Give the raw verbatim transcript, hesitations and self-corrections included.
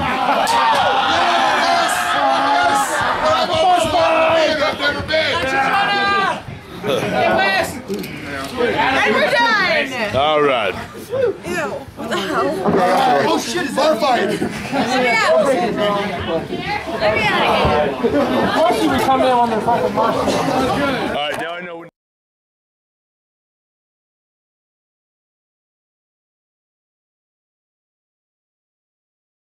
And we're done! All right. Ew, what the hell? Oh shit, it's bar fight! Let me out! Let me out of here! Of course you would come in on their fucking mosh.